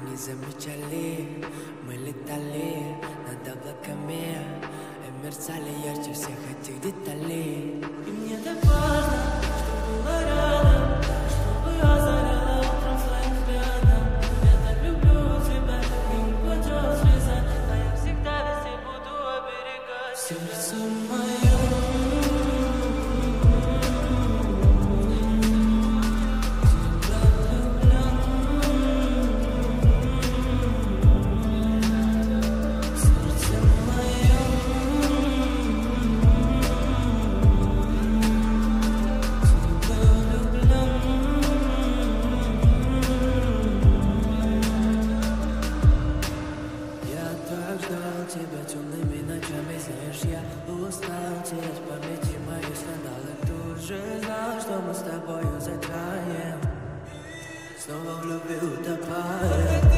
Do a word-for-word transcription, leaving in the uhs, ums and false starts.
не замечали, мы летали над облаками и мерцали ярче всех этих деталей. И мне так важно, что было рядом, чтобы озаряло утром своим взглядом. Я так люблю тебя, как не упадет слеза, а я всегда везде буду оберегать сердце мое. Тебя темными ночами, знаешь, я устал терять памяти мои скандалы. Тут же знал, что мы с тобою затаем, снова в любви утопаем.